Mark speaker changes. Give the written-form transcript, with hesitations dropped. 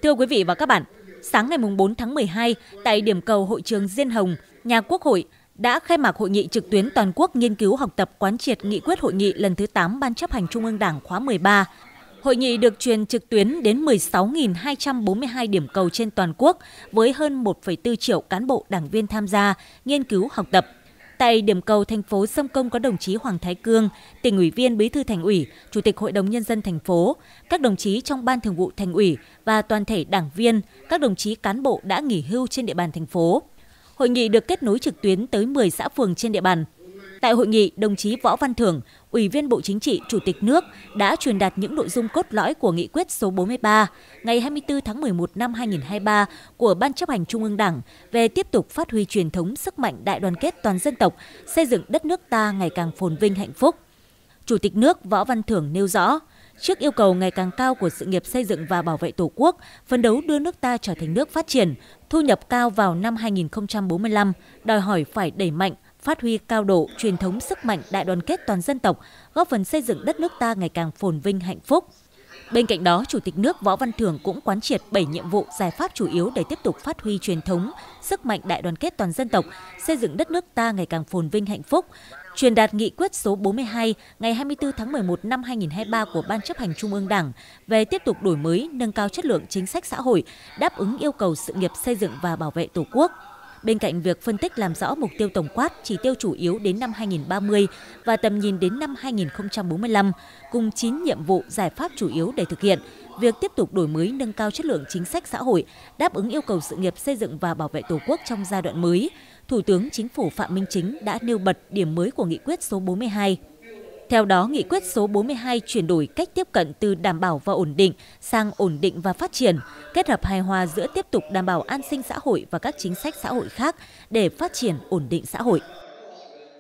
Speaker 1: Thưa quý vị và các bạn, sáng ngày 4 tháng 12, tại điểm cầu hội trường Diên Hồng, nhà Quốc hội đã khai mạc hội nghị trực tuyến toàn quốc nghiên cứu học tập quán triệt nghị quyết hội nghị lần thứ 8 Ban chấp hành Trung ương Đảng khóa 13. Hội nghị được truyền trực tuyến đến 16.242 điểm cầu trên toàn quốc với hơn 1,4 triệu cán bộ đảng viên tham gia nghiên cứu học tập. Tại điểm cầu thành phố Sông Công có đồng chí Hoàng Thái Cương, Tỉnh ủy viên, Bí thư Thành ủy, Chủ tịch Hội đồng Nhân dân thành phố, các đồng chí trong Ban Thường vụ Thành ủy và toàn thể đảng viên, các đồng chí cán bộ đã nghỉ hưu trên địa bàn thành phố. Hội nghị được kết nối trực tuyến tới 10 xã phường trên địa bàn. Tại hội nghị, đồng chí Võ Văn Thưởng, Ủy viên Bộ Chính trị, Chủ tịch nước đã truyền đạt những nội dung cốt lõi của nghị quyết số 43 ngày 24 tháng 11 năm 2023 của Ban chấp hành Trung ương Đảng về tiếp tục phát huy truyền thống sức mạnh đại đoàn kết toàn dân tộc, xây dựng đất nước ta ngày càng phồn vinh hạnh phúc. Chủ tịch nước Võ Văn Thưởng nêu rõ, trước yêu cầu ngày càng cao của sự nghiệp xây dựng và bảo vệ Tổ quốc, phấn đấu đưa nước ta trở thành nước phát triển, thu nhập cao vào năm 2045, đòi hỏi phải đẩy mạnh, phát huy cao độ truyền thống sức mạnh đại đoàn kết toàn dân tộc, góp phần xây dựng đất nước ta ngày càng phồn vinh hạnh phúc. Bên cạnh đó, Chủ tịch nước Võ Văn Thưởng cũng quán triệt 7 nhiệm vụ giải pháp chủ yếu để tiếp tục phát huy truyền thống sức mạnh đại đoàn kết toàn dân tộc, xây dựng đất nước ta ngày càng phồn vinh hạnh phúc, truyền đạt nghị quyết số 42 ngày 24 tháng 11 năm 2023 của Ban chấp hành Trung ương Đảng về tiếp tục đổi mới, nâng cao chất lượng chính sách xã hội, đáp ứng yêu cầu sự nghiệp xây dựng và bảo vệ Tổ quốc. Bên cạnh việc phân tích làm rõ mục tiêu tổng quát, chỉ tiêu chủ yếu đến năm 2030 và tầm nhìn đến năm 2045, cùng 9 nhiệm vụ giải pháp chủ yếu để thực hiện, việc tiếp tục đổi mới nâng cao chất lượng chính sách xã hội, đáp ứng yêu cầu sự nghiệp xây dựng và bảo vệ Tổ quốc trong giai đoạn mới, Thủ tướng Chính phủ Phạm Minh Chính đã nêu bật điểm mới của nghị quyết số 42. Theo đó, nghị quyết số 42 chuyển đổi cách tiếp cận từ đảm bảo và ổn định sang ổn định và phát triển, kết hợp hài hòa giữa tiếp tục đảm bảo an sinh xã hội và các chính sách xã hội khác để phát triển ổn định xã hội.